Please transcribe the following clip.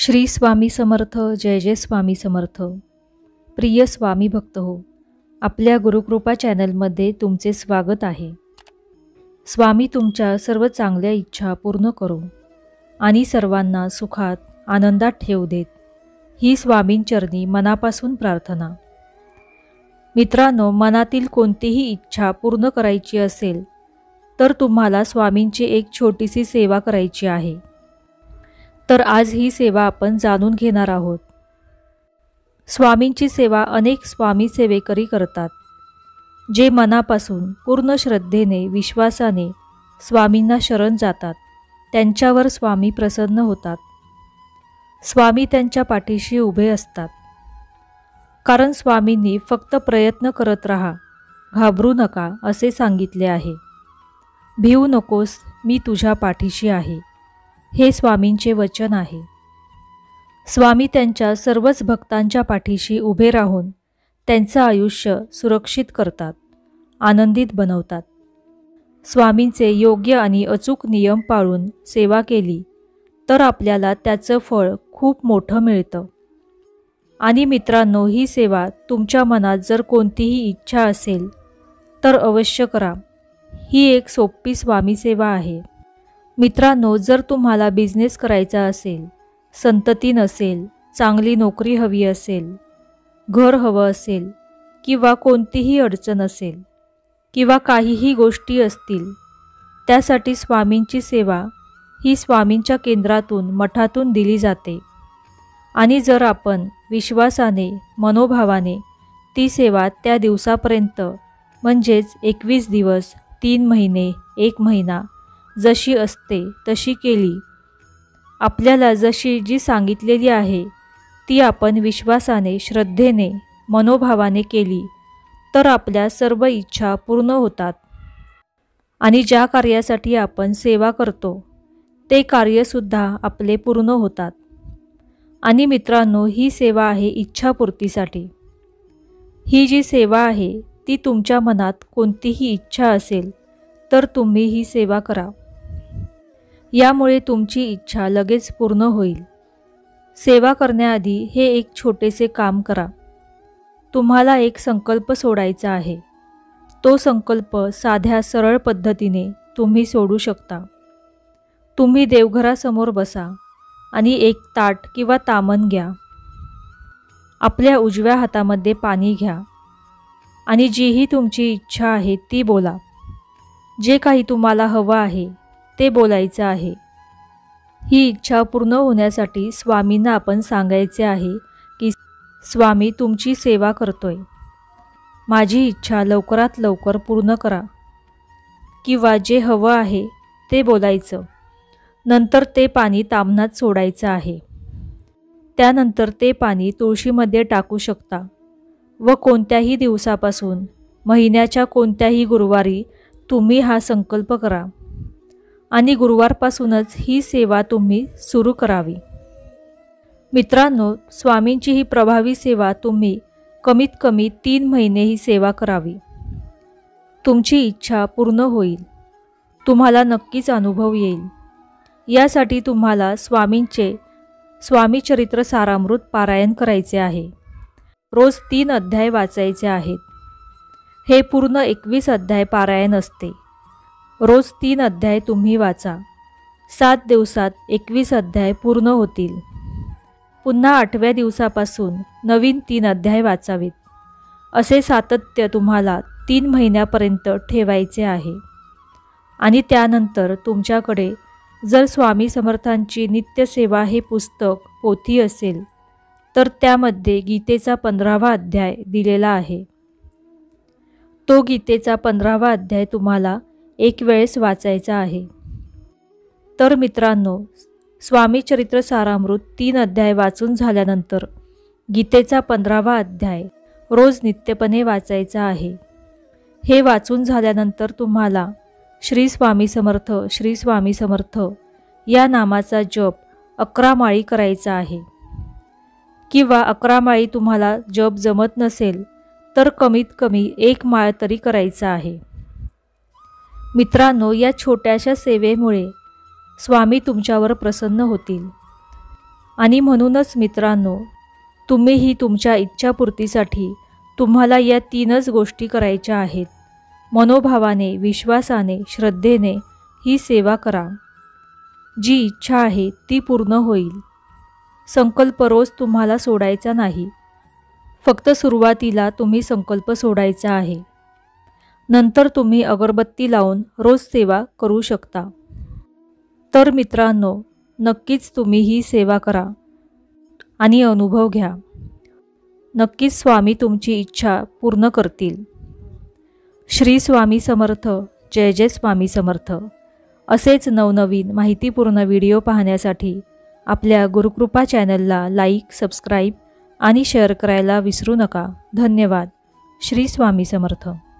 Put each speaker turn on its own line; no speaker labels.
श्री स्वामी समर्थ. जय जय स्वामी समर्थ. प्रिय स्वामी भक्त हो, आपल्या गुरुकृपा चॅनलमध्ये तुमचे स्वागत आहे. स्वामी तुमच्या सर्व चांगल्या इच्छा पूर्ण करो आणि सर्वांना सुखात आनंदात ठेवू देत, ही स्वामींचरणी मनापासून प्रार्थना. मित्रांनो, मनातील कोणतीही इच्छा पूर्ण करायची असेल तर तुम्हाला स्वामींची एक छोटीशी सेवा करायची आहे. तर आज ही सेवा आपण जाणून घेणार आहोत. स्वामींची सेवा अनेक स्वामी सेवेकरी करतात, जे मनापासून पूर्ण श्रद्धेने विश्वासाने स्वामींना शरण जातात. त्यांच्यावर स्वामी प्रसन्न होतात. स्वामी त्यांच्या पाठीशी उभे असतात. कारण स्वामींनी फक्त प्रयत्न करत राहा, घाबरू नका असे सांगितले आहे. भिवू नकोस, मी तुझ्या पाठीशी आहे, हे स्वामींचे वचन आहे. स्वामी त्यांच्या सर्वच भक्तांच्या पाठीशी उभे राहून त्यांचं आयुष्य सुरक्षित करतात, आनंदित बनवतात. स्वामींचे योग्य आणि अचूक नियम पाळून सेवा केली तर आपल्याला त्याचं फळ खूप मोठं मिळतं. आणि मित्रांनो, ही सेवा तुमच्या मनात जर कोणतीही इच्छा असेल तर अवश्य करा. ही एक सोपी स्वामी सेवा आहे. मित्रांनो, जर तुम्हाला बिझनेस करायचा असेल, संतती नसेल, चांगली नोकरी हवी असेल, घर हवं असेल, किंवा कोणतीही अडचण असेल, किंवा काहीही गोष्टी असतील, त्यासाठी स्वामींची सेवा ही स्वामींच्या केंद्रातून मठातून दिली जाते. आणि जर आपण विश्वासाने मनोभावाने ती सेवा त्या दिवसापर्यंत, म्हणजेच 21 दिवस, 3 महिने, 1 महिना जशी असते तशी केली, आपल्याला जशी जी सांगितलेली आहे ती आपण विश्वासाने, श्रद्धेने, मनोभावाने केली तर आपल्या सर्व इच्छा पूर्ण होतात. आणि ज्या कार्यासाठी आपण सेवा करतो ते कार्यसुद्धा आपले पूर्ण होतात. आणि मित्रांनो, ही सेवा आहे इच्छापूर्तीसाठी. ही जी सेवा आहे ती तुमच्या मनात कोणतीही इच्छा असेल तर तुम्ही ही सेवा करा. यामुळे तुमची इच्छा लगेच पूर्ण होईल. सेवा करण्याआधी हे एक छोटेसे काम करा. तुम्हाला एक संकल्प सोडायचा आहे. तो संकल्प साध्या सरळ पद्धतीने तुम्ही सोडू शकता. तुम्ही देवघरासमोर बसा आणि एक ताट किंवा तामण घ्या. आपल्या उजव्या हातामध्ये पाणी घ्या आणि जीही तुमची इच्छा आहे ती बोला. जे काही तुम्हाला हवं आहे ते बोलायचं आहे. ही इच्छा पूर्ण होण्यासाठी स्वामींना आपण सांगायचे आहे की स्वामी, तुमची सेवा करतोय, माझी इच्छा लवकरात लवकर पूर्ण करा. किंवा जे हवं आहे ते बोलायचं. नंतर ते पाणी तामणात सोडायचं आहे. त्यानंतर ते पाणी तुळशीमध्ये टाकू शकता व कोणत्याही दिवसापासून, महिन्याच्या कोणत्याही गुरुवारी तुम्ही हा संकल्प करा आणि गुरुवारपासूनच ही सेवा तुम्ही सुरू करावी. मित्रांनो, स्वामींची ही प्रभावी सेवा तुम्ही कमीत कमी 3 महिने ही सेवा करावी. तुमची इच्छा पूर्ण होईल. तुम्हाला नक्कीच अनुभव येईल. यासाठी तुम्हाला स्वामींचे स्वामी चरित्र सारामृत पारायण करायचे आहे. रोज 3 अध्याय वाचायचे आहेत. हे पूर्ण 21 अध्याय पारायण असते. रोज 3 अध्याय तुम्ही वाचा. 7 दिवसात 21 अध्याय पूर्ण होतील. पुन्हा 8व्या दिवसापासून नवीन 3 अध्याय वाचावेत. असे सातत्य तुम्हाला 3 महिन्यापर्यंत ठेवायचे आहे. आणि त्यानंतर तुमच्याकडे जर स्वामी समर्थांची नित्यसेवा हे पुस्तक, पोथी असेल तर त्यामध्ये गीतेचा 15वा अध्याय दिलेला आहे. तो गीतेचा 15वा अध्याय तुम्हाला एक वेळेस वाचायचा आहे. तर मित्रांनो, स्वामी चरित्र सारामृत 3 अध्याय वाचून झाल्यानंतर गीतेचा 15वा अध्याय रोज नित्यपणे वाचायचा आहे. हे वाचून झाल्यानंतर तुम्हाला श्री स्वामी समर्थ, श्री स्वामी समर्थ या नामाचा जप 11 माळी करायचा आहे. किंवा 11 माळी तुम्हाला जप जमत नसेल तर कमीत कमी 1 माळ तरी करायचा आहे. मित्रांनो, या छोट्याशा सेवेमुळे स्वामी तुमच्यावर प्रसन्न होतील आणि म्हणूनच मित्रांनो, तुम्हीही तुमच्या इच्छापूर्तीसाठी तुम्हाला या 3च गोष्टी करायच्या आहेत. मनोभावाने, विश्वासाने, श्रद्धेने ही सेवा करा. जी इच्छा आहे ती पूर्ण होईल. संकल्प रोज तुम्हाला सोडायचा नाही. फक्त सुरुवातीला तुम्ही संकल्प सोडायचा आहे. नंतर तुम्ही अगरबत्ती लावून रोज सेवा करू शकता. तर मित्रांनो, नक्कीच तुम्ही ही सेवा करा आणि अनुभव घ्या. नक्कीच स्वामी तुमची इच्छा पूर्ण करतील. श्री स्वामी समर्थ. जय जय स्वामी समर्थ. असेच नवनवीन माहितीपूर्ण व्हिडिओ पाहण्यासाठी आपल्या गुरुकृपा चॅनलला लाईक, सबस्क्राईब आणि शेअर करायला विसरू नका. धन्यवाद. श्री स्वामी समर्थ.